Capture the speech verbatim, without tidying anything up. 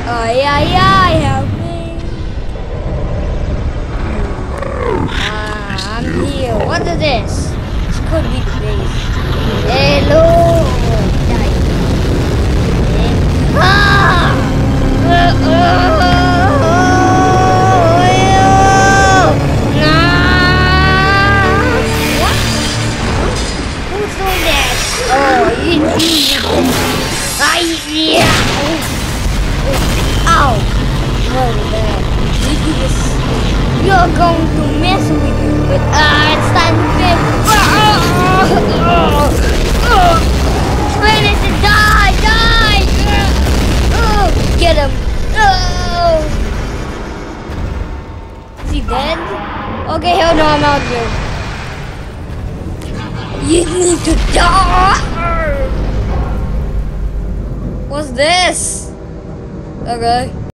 Ay, ay, ay, help me. Ah, I'm here. What is this? This could be the base. Hello. Die. Ah! Uh, uh, nah. What? Who's doing that? Oh, you I yeah. Ow! Well then, you're going to mess with you, but uh, it's time to get. Finish it! Die! Die! Uh, get him! Oh! Is he dead? Okay, hold on, I'm out here. You need to die! What's this? Okay.